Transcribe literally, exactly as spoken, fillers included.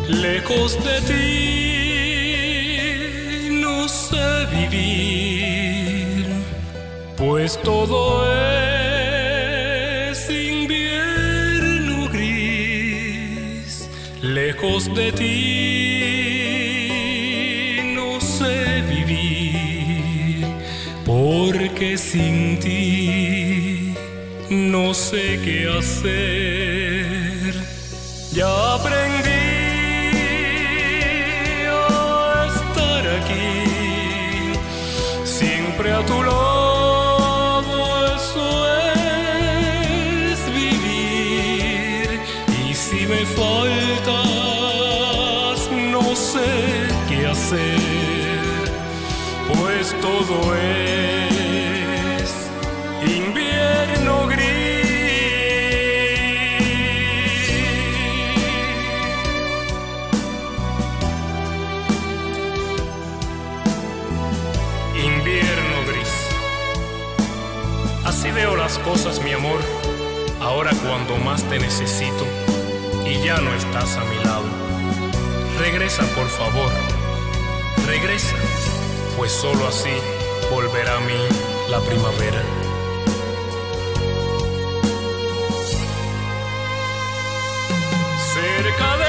Lejos de ti no sé vivir, pues todo es invierno gris. Lejos de ti no sé vivir, porque sin ti no sé qué hacer. Ya aprendí siempre a tu lado, eso es vivir. Y si me faltas, no sé qué hacer, pues todo es invierno gris. Invierno gris. Así veo las cosas, mi amor, ahora cuando más te necesito y ya no estás a mi lado. Regresa, por favor, regresa, pues solo así volverá a mí la primavera. Cerca de